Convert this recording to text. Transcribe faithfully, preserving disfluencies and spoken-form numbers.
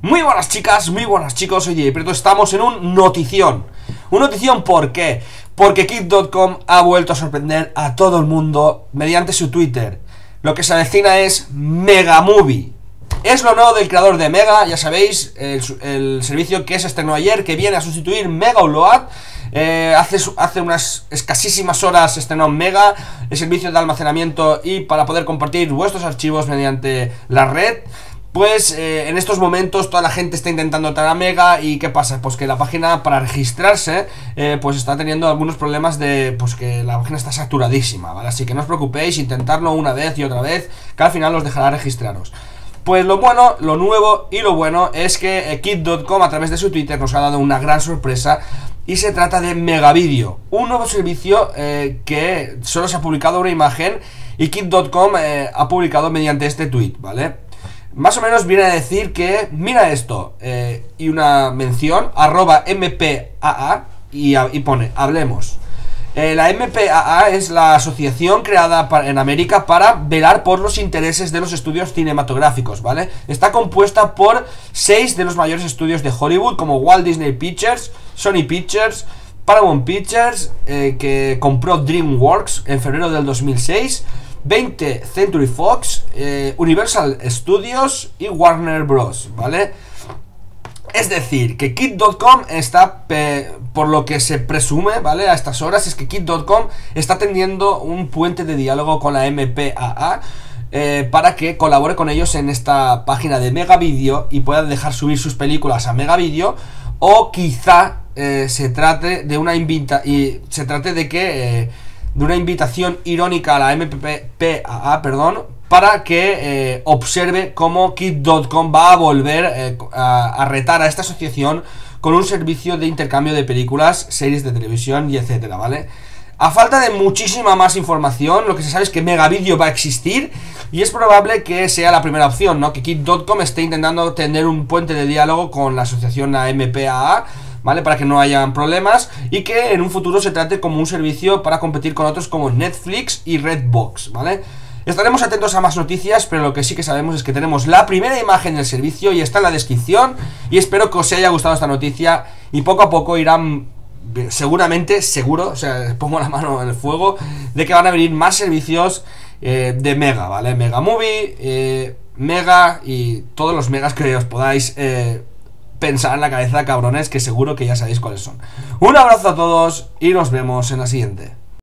Muy buenas chicas, muy buenas chicos, soy J Preto, estamos en un notición. Un notición, ¿por qué? Porque Kit punto com ha vuelto a sorprender a todo el mundo mediante su Twitter. Lo que se avecina es Mega Movie. Es lo nuevo del creador de Mega, ya sabéis, el, el servicio que se estrenó ayer, que viene a sustituir Mega Upload. Eh, hace, hace unas escasísimas horas se estrenó Mega, el servicio de almacenamiento y para poder compartir vuestros archivos mediante la red. Pues eh, en estos momentos toda la gente está intentando entrar a Mega. ¿Y qué pasa? Pues que la página para registrarse eh, pues está teniendo algunos problemas de... Pues que la página está saturadísima, ¿vale? Así que no os preocupéis, intentarlo una vez y otra vez, que al final os dejará registraros. Pues lo bueno, lo nuevo y lo bueno es que eh, Kit punto com a través de su Twitter nos ha dado una gran sorpresa. Y se trata de Megavideo, un nuevo servicio eh, que solo se ha publicado una imagen. Y Kit punto com eh, ha publicado mediante este tweet, ¿vale? Más o menos viene a decir que, mira esto, eh, y una mención, arroba M P A A, y, y pone, hablemos. Eh, la M P A A es la asociación creada para, en América para velar por los intereses de los estudios cinematográficos, ¿vale? Está compuesta por seis de los mayores estudios de Hollywood, como Walt Disney Pictures, Sony Pictures, Paramount Pictures, eh, que compró DreamWorks en febrero del dos mil seis, veinte Century Fox, eh, Universal Studios y Warner Bros, ¿vale? Es decir, que Kit punto com está, por lo que se presume, ¿vale? A estas horas, es que Kit punto com está tendiendo un puente de diálogo con la M P A A eh, para que colabore con ellos en esta página de Megavideo y puedan dejar subir sus películas a Megavideo, o quizá eh, se trate de una invita y se trate de que eh, de una invitación irónica a la M P A A, perdón, para que eh, observe cómo Kit punto com va a volver eh, a, a retar a esta asociación con un servicio de intercambio de películas, series de televisión y etcétera, ¿vale? A falta de muchísima más información, lo que se sabe es que Megavideo va a existir y es probable que sea la primera opción, ¿no? Que Kit punto com esté intentando tener un puente de diálogo con la asociación la M P A A, ¿vale? Para que no hayan problemas y que en un futuro se trate como un servicio para competir con otros como Netflix y Redbox, ¿vale? Estaremos atentos a más noticias, pero lo que sí que sabemos es que tenemos la primera imagen del servicio y está en la descripción. Y espero que os haya gustado esta noticia y poco a poco irán, seguramente, seguro, o sea, pongo la mano en el fuego, de que van a venir más servicios eh, de Mega, ¿vale? Mega Movie, eh, Mega y todos los megas que os podáis eh, pensar en la cabeza, cabrones, que seguro que ya sabéis cuáles son. Un abrazo a todos y nos vemos en la siguiente.